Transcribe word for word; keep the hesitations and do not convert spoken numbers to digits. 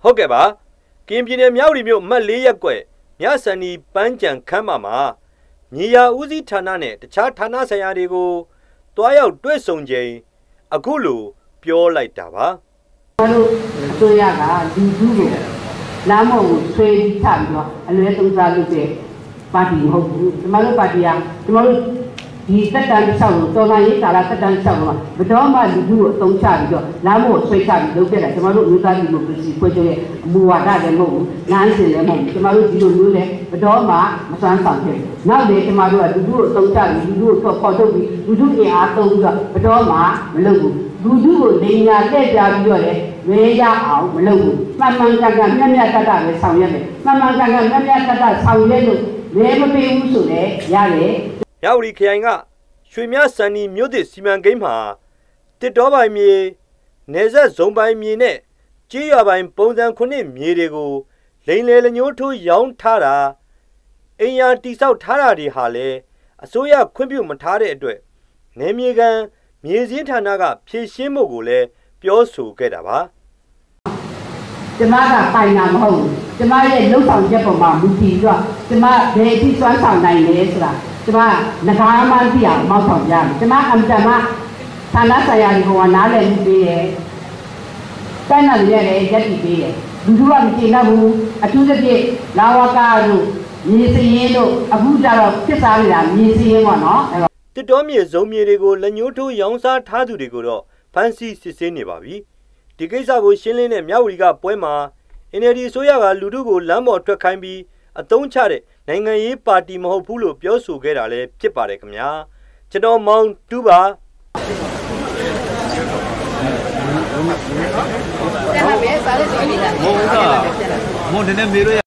ဟုတ်ကဲ့ပါကင်ပြည်နယ်မြောက်ရီမြို့မတ်လေးရက်ကွက်မြဆန်နီပန်းကြံခမ်းမှာမှာညီယာဦးစီးဌာနနဲ့တခြားဌာနဆိုင်ရာတွေကိုတွားရောက်တွေ့ဆုံချိန်အခုလိုပြောလိုက်တာပါကျွန်တော်တို့အစိုးရကလူထုကိုလမ်းမော်ကိုဆွေးချပြီးတော့အလွဲသုံးစားလုပ်တဲ့ပါတီမဟုတ်ဘူးကျွန်တော်တို့ပါတီကကျွန်တော်တို့ဒီတက်တန်တစ်လျှောက်ကိုတော်လိုင်းရေးကာလတက်တန်တစ်လျှောက်မှာဘတော်မှလူထုကိုအသုံးချပြီးတော့လမ်းမော်ဆွေးချပြီးလုပ်ခဲ့တာကျွန်တော်တို့မျိုးသားဒီမိုကရေစီဖွဲ့ချုပ်ရဲ့အမူဝါဒလည်းမဟုတ်ဘူးလမ်းစဉ်လည်းမဟုတ်ဘူးကျွန်တော်တို့ဒီလိုမျိုးလည်းဘတော်မှမစွမ်းဆောင်ခဲ့နောက်လေကျွန်တော်တို့ကလူထုကိုအသုံးချပြီးလူထုကိုခေါ်ထုတ်ပြီးလူထုအင်အားသုံးပြီးတော့ဘတော်မှမလုပ်ဘူးလူထုကိုလိန်ညာတဲ့ကြပြီးတော့လေဝေးရအောင်မလုပ်ဘူးမှန်မှန်ကန်ကန်မျက်မျက်တတ်တာပဲဆောင်ရွက်တယ်မှန်မှန်ကန်ကန်မျက်မျက်တတ်တာဆောင်ရွက်လို့ဝေးမပေးဘူးဆိုလေရတယ်မြောက်ရီခရိုင်ကရွှေမြစံနီမြို့သစ်စီမံကိန်းမှာတစ်တော်ပိုင်မြေနေဆက်ဇုံပိုင်မြေနဲ့ကြေးရွာပိုင်ပုံစံခုနှစ်မြေတွေကိုလိန်လေလညိုးထိုးရောင်းထားတာအိမ်ယာတိဆောက်ထားတာတွေဟာလည်းအစိုးရခွင့်ပြုမထားတဲ့အတွက်နေမြေကန်မြေစည်းဌာနကဖြည့်ရှင်းမှုကိုလည်းပြောဆိုခဲ့တာပါကျမကပိုင်တာမဟုတ်ဘူးကျမရဲ့လှုပ်ဆောင်ချက်ပေါ်မှာမူတည်ပြီးတော့ကျမဘယ်အထိစွမ်းဆောင်နိုင်လဲဆိုတာကျမငကားမှသိအောင်မောက်ဆောင်ကြတယ်ကျမအမ်တမဌာနဆိုင်ရာတွေကနားလည်မှုပေးတယ်တိုင်းနာတွေလည်းရက်တည်ပေးတယ်လူထုကမကျေနပ်ဘူးအထူးသဖြင့်လာဝကာတို့မြေစရင်တို့အခုကျတော့ဖြစ်စားနေတာမြေစရင်ပေါ့နော်တစ်တော်မြေဇုံမြေတွေကိုလက်ညှိုးထိုးရောင်းစားထားသူတွေကိုတော့ဖမ်းဆီးစစ်ဆေးနေပါပြီဒီကိစ္စကိုရှင်းလင်းတဲ့မြောက်ဝတီကပွဲမှာ အန် အယ်လ် ဒီ အစိုးရကလူထုကိုလမ်းပေါ်ထွက်ခိုင်းပြီးအသုံးချတဲ့နိုင်ငံရေးပါတီမဟုတ်ဘူးလို့ပြောဆိုခဲ့တာလည်းဖြစ်ပါတယ်ခင်ဗျာကျွန်တော်မောင်တူပါမောင်ကမောင်နည်းနည်းမေးလို့